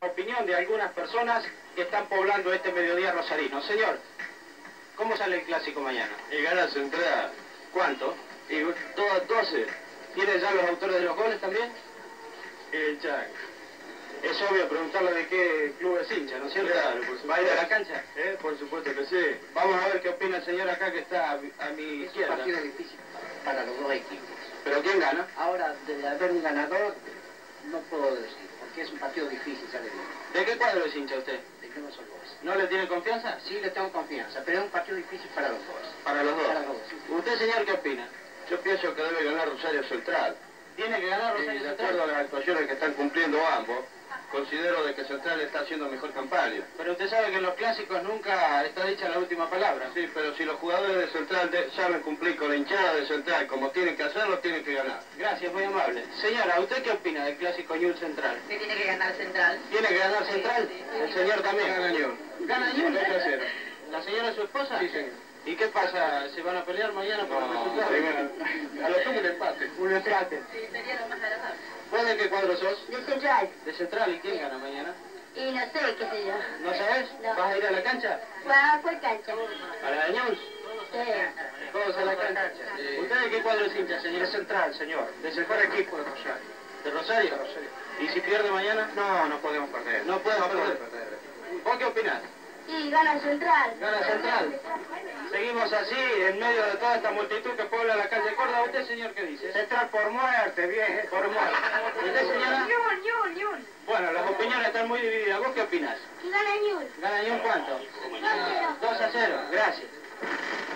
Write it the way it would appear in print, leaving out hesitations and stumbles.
Opinión de algunas personas que están poblando este mediodía rosarino. Señor, ¿cómo sale el clásico mañana? Y gana Central. ¿Cuánto? Y 12. ¿Tiene ya los autores de los goles también? El Chac. Es obvio preguntarle de qué club es hincha, ¿no es cierto? Claro, por supuesto. ¿Va a ir a la cancha? Por supuesto que sí. Vamos a ver qué opina el señor acá que está a mi Es un izquierda. partido difícil para los dos equipos. ¿Pero quién gana? Ahora, de haber un ganador, no puedo decir, porque es un partido difícil, ya le digo. ¿De qué cuadro es hincha usted? De que no son dos. ¿No le tiene confianza? Sí, le tengo confianza, pero es un partido difícil para los dos. Para los dos. Para los dos, sí. ¿Usted, señor, qué opina? Yo pienso que debe ganar Rosario Central. ¿Tiene que ganar Y Rosario de Central? acuerdo a las actuaciones que están cumpliendo ambos, considero de que Central está haciendo mejor campaña. Pero usted sabe que en los clásicos nunca está dicha la última palabra. Sí, pero si los jugadores de Central saben cumplir con la hinchada de Central como tienen que hacerlo, tienen que ganar. Gracias, muy amable. Señora, ¿usted qué opina del clásico Newell's Central? Que tiene que ganar Central. ¿Tiene que ganar Central? El señor también. Gana Newell's. ¿Gana Newell's? 2-0. ¿La señora es su esposa? Sí, señor. ¿Y qué pasa? ¿Se van a pelear mañana por el resultado? A lo sumo un empate. Un empate. Sí, sería lo más agradable. ¿Vos de qué cuadro sos? De Central. De Central. ¿Y quién gana mañana? Y no sé, qué sé yo. ¿No sabés? No. ¿Vas a ir a la cancha? Va a cuál cancha. ¿A la de Newell's? Sí. Todos a la cancha. Sí. ¿Usted de qué cuadro es hincha, señor? De Central, señor. ¿De mejor equipo de Rosario? ¿De Rosario? De Rosario. ¿Y si pierde mañana? No, no podemos perder. No puede podemos perder. ¿Vos qué opinás? Y gana Central. Gana Central. Seguimos así, en medio de toda esta multitud que puebla la calle Córdoba. ¿Usted, señor, qué dice? Central por muerte, bien. Por muerte. ¿Usted, señora? Ñul. Bueno, las opiniones están muy divididas. ¿Vos qué opinás? Y gana Ñul. ¿Gana Ñul cuánto? 2-0. Gracias.